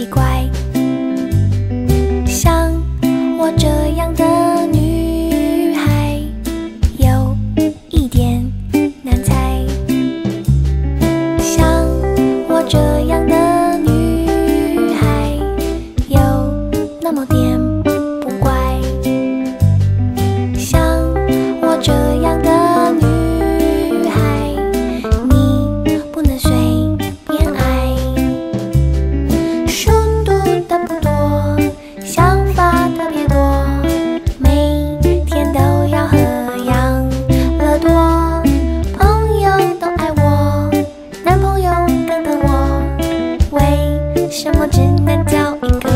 奇怪。像我这样的女孩，有一点难猜。像我这样的女孩，有那么点不乖。像我这样的女孩，你不能随便爱。速度的不多，想法特别多，每天都要喝养乐多。朋友都爱我，男朋友更疼我，为什么只能交一个？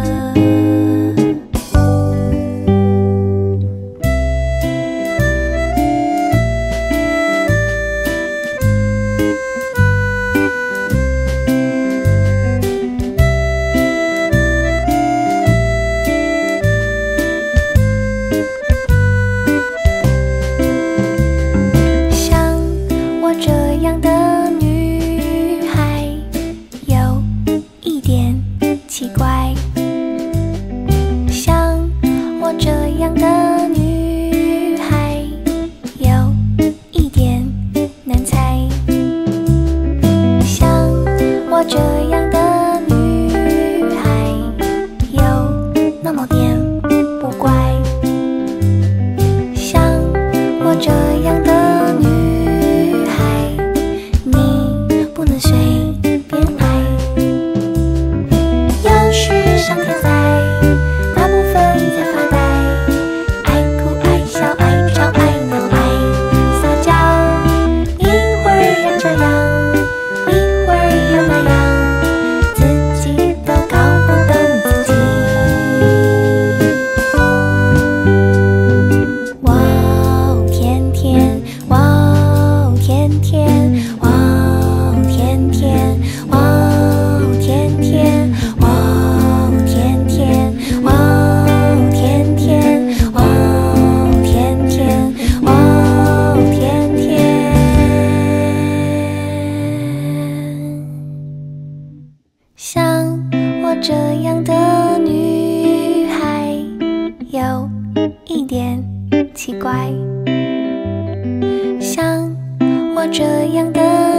奇怪，像我这样的女孩，有一点难猜。像我这样的女孩，有那么点不乖。像我这样的女孩，你不能随便爱。要是上天才，大部分在发呆，爱哭爱笑爱吵爱闹爱撒娇，一会儿要这样，一会儿又那样，自己都搞不懂自己。哇哦天天，哇哦天天，哇哦天天，哇哦天天，哇哦天天，哇哦天天，哇哦天天，哇哦天天。像我这样的女孩，有一点奇怪。像我这样的